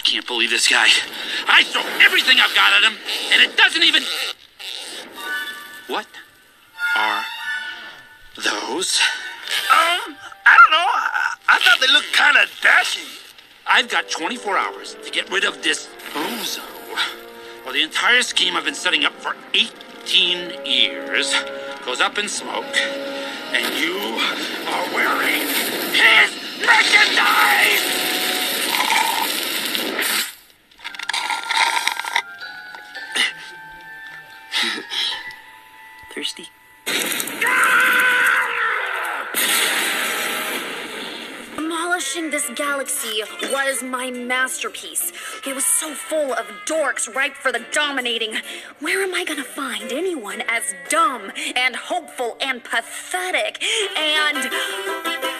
can't believe this guy. I throw everything I've got at him, and it doesn't even... What are those? I don't know. I thought they looked kind of dashing. I've got 24 hours to get rid of this bozo. Well, the entire scheme I've been setting up for 18 years goes up in smoke, and you are wearing his merchandise! Thirsty? Demolishing this galaxy was my masterpiece. It was so full of dorks ripe for the dominating. Where am I gonna find anyone as dumb and hopeful and pathetic and...